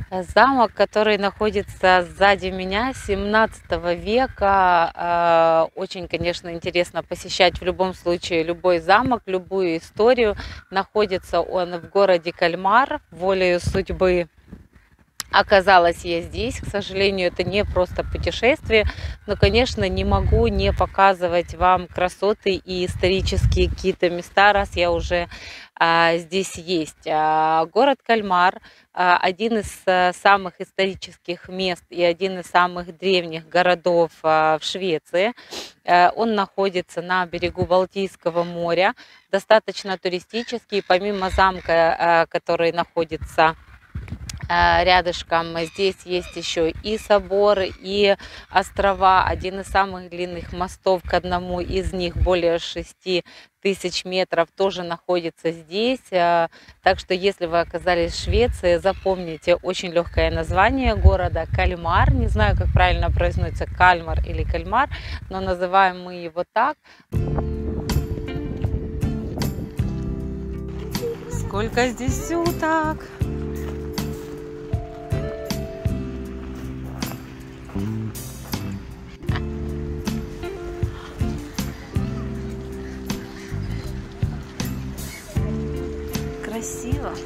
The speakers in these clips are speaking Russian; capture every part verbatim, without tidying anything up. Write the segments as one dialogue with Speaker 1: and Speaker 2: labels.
Speaker 1: Замок, который находится сзади меня, семнадцатого века. Э, Очень, конечно, интересно посещать в любом случае любой замок, любую историю. Находится он в городе Кальмар. Волею судьбы оказалась я здесь. К сожалению, это не просто путешествие, но, конечно, не могу не показывать вам красоты и исторические какие-то места, раз я уже а, здесь есть. А, город Кальмар а, один из а, самых исторических мест и один из самых древних городов а, в Швеции. Э, Он находится на берегу Балтийского моря, достаточно туристический. Помимо замка, э, который находится э, рядышком, здесь есть еще и собор, и острова. Один из самых длинных мостов, к одному из них более шести тысяч метров, тоже находится здесь. Э, Так что, если вы оказались в Швеции, запомните очень легкое название города Кальмар. Не знаю, как правильно произносится, Кальмар или Кальмар, но называем мы его так. Сколько здесь уток! Красиво.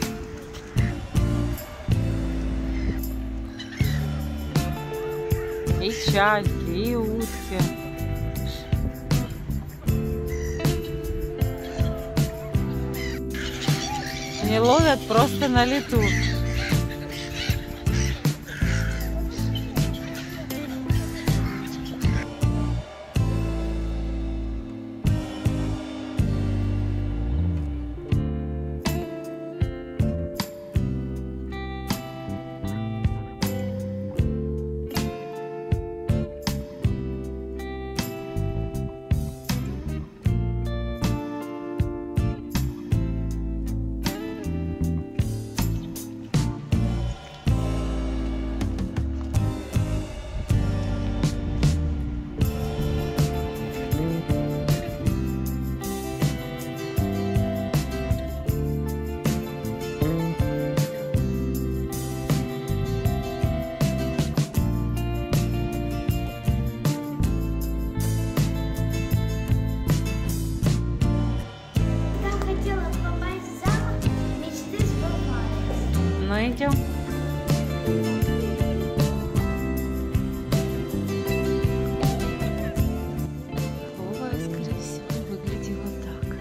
Speaker 1: И чайки, и утки. Они ловят просто на лету. Ну, идем. Ой, скорее всего, выглядит вот так.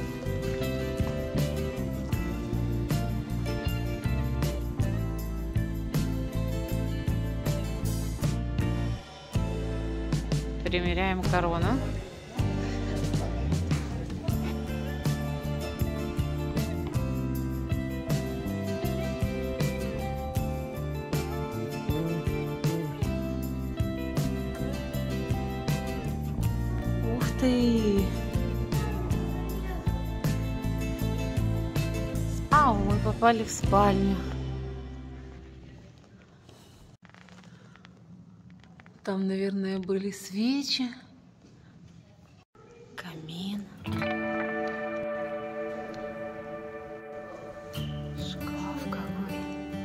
Speaker 1: Примеряем корону. Ух ты! А, мы попали в спальню. Там, наверное, были свечи, камин, шкаф какой.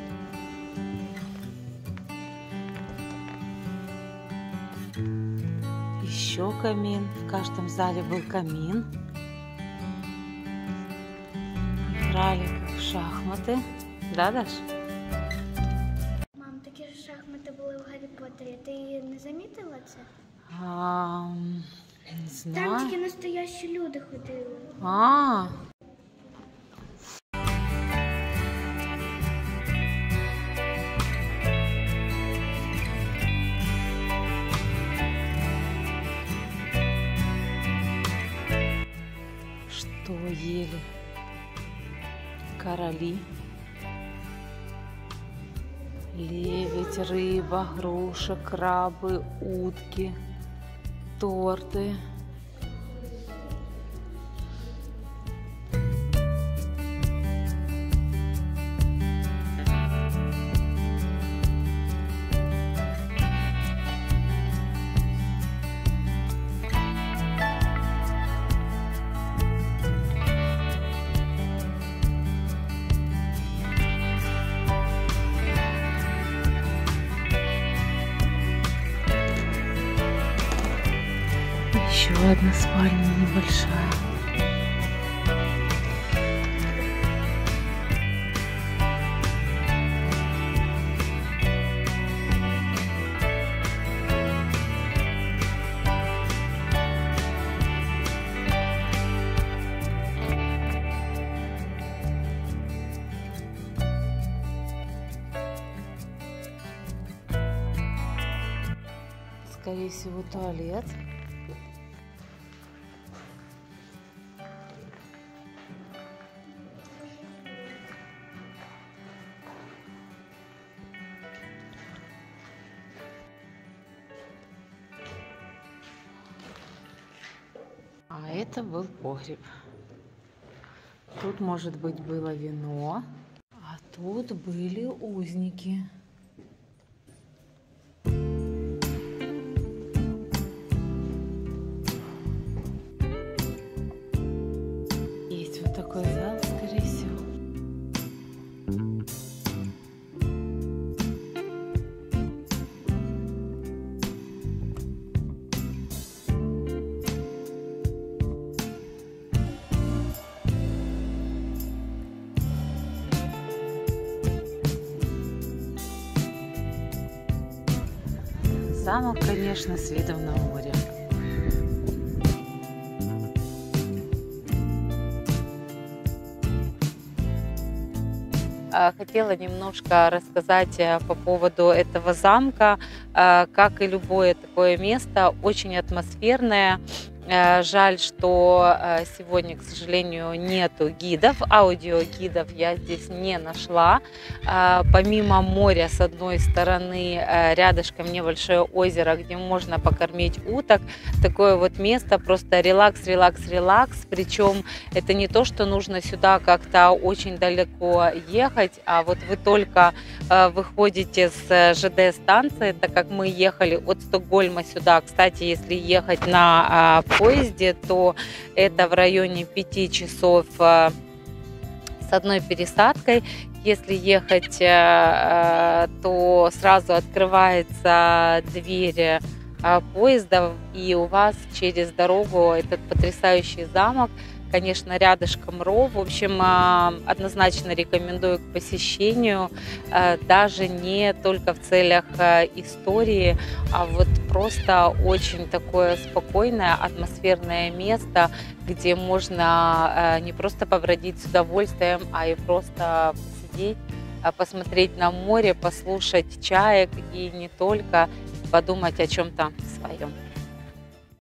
Speaker 1: Еще камин. В каждом зале был камин. Играли как в шахматы. Да, Даш?
Speaker 2: Мам, такі ж шахмати були в Гаррі Поттері. Ти не замітила це?
Speaker 1: А, не
Speaker 2: Там
Speaker 1: знаю.
Speaker 2: тільки настоящі люди ходили.
Speaker 1: А, что ели короли? Лебедь, рыба, груша, крабы, утки, торты. одна спальня небольшая. Скорее всего, туалет. А это был погреб. Тут, может быть, было вино, а тут были узники. Есть вот такой зал, скорее всего. Замок, конечно, с видом на море. Хотела немножко рассказать по поводу этого замка. Как и любое такое место, очень атмосферное. Жаль, что сегодня, к сожалению, нету гидов, аудиогидов я здесь не нашла. Помимо моря, с одной стороны, рядышком небольшое озеро, где можно покормить уток. Такое вот место, просто релакс, релакс, релакс. Причем это не то, что нужно сюда как-то очень далеко ехать, а вот вы только выходите с ЖД станции, так как мы ехали от Стокгольма сюда. Кстати, если ехать на поезде, то это в районе пяти часов с одной пересадкой. Если ехать, то сразу открывается дверь поезда, и у вас через дорогу этот потрясающий замок. Конечно, рядышком ров. В общем, однозначно рекомендую к посещению, даже не только в целях истории, а вот просто очень такое спокойное, атмосферное место, где можно не просто побродить с удовольствием, а и просто посидеть, посмотреть на море, послушать чаек и не только, подумать о чем-то своем.